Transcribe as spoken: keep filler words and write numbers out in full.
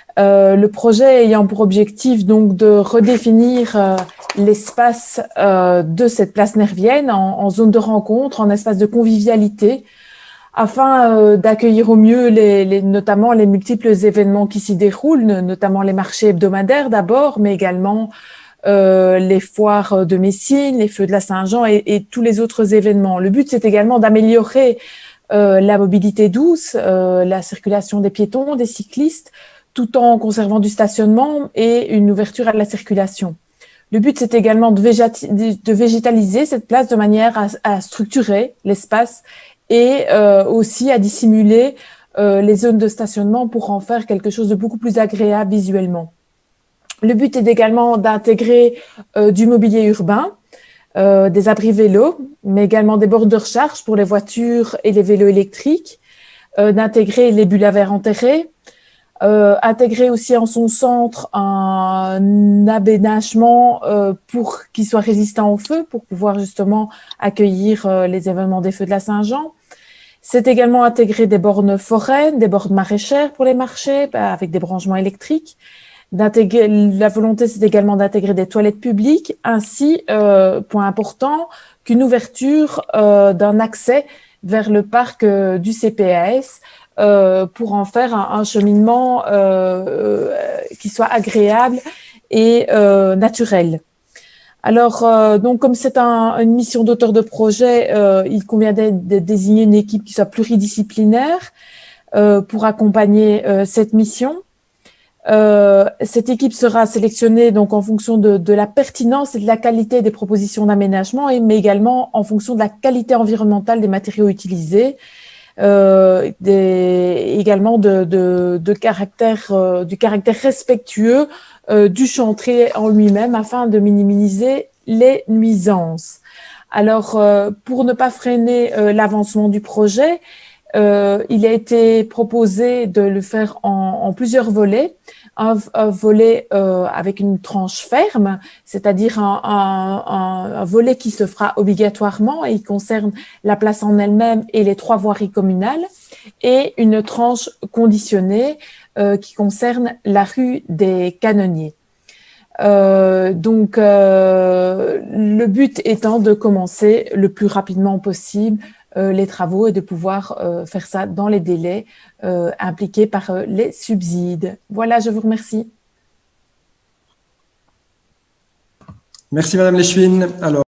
Euh, le projet ayant pour objectif donc de redéfinir euh, l'espace euh, de cette place nervienne en, en zone de rencontre, en espace de convivialité, afin euh, d'accueillir au mieux les, les, notamment les multiples événements qui s'y déroulent, notamment les marchés hebdomadaires d'abord, mais également euh, les foires de Messine, les feux de la Saint-Jean et, et tous les autres événements. Le but, c'est également d'améliorer euh, la mobilité douce, euh, la circulation des piétons, des cyclistes, tout en conservant du stationnement et une ouverture à la circulation. Le but, c'est également de, de végétaliser cette place de manière à, à structurer l'espace et euh, aussi à dissimuler euh, les zones de stationnement pour en faire quelque chose de beaucoup plus agréable visuellement. Le but est également d'intégrer euh, du mobilier urbain, euh, des abris vélos, mais également des bornes de recharge pour les voitures et les vélos électriques, euh, d'intégrer les bulles à verre enterrées, Euh, intégrer aussi en son centre un aménagement euh, pour qu'il soit résistant au feu, pour pouvoir justement accueillir euh, les événements des feux de la Saint-Jean. C'est également intégrer des bornes foraines, des bornes maraîchères pour les marchés, bah, avec des branchements électriques. D'intégrer, la volonté, c'est également d'intégrer des toilettes publiques, ainsi, euh, point important, qu'une ouverture euh, d'un accès vers le parc euh, du C P A S, Euh, pour en faire un, un cheminement euh, euh, qui soit agréable et euh, naturel. Alors, euh, donc, comme c'est un, une mission d'auteur de projet, euh, il convient de, de désigner une équipe qui soit pluridisciplinaire euh, pour accompagner euh, cette mission. Euh, cette équipe sera sélectionnée donc en fonction de, de la pertinence et de la qualité des propositions d'aménagement, mais également en fonction de la qualité environnementale des matériaux utilisés. Euh, des, également de, de, de caractère, euh, du caractère respectueux euh, du chantier en lui-même afin de minimiser les nuisances. Alors, euh, pour ne pas freiner euh, l'avancement du projet, euh, il a été proposé de le faire en, en plusieurs volets. Un, un volet euh, avec une tranche ferme, c'est-à-dire un, un, un, un volet qui se fera obligatoirement et il concerne la place en elle-même et les trois voiries communales, et une tranche conditionnée euh, qui concerne la rue des Canonniers. Euh, donc, euh, le but étant de commencer le plus rapidement possible euh, les travaux et de pouvoir euh, faire ça dans les délais euh, impliqués par euh, les subsides. Voilà, je vous remercie. Merci Madame Leschwin. Alors,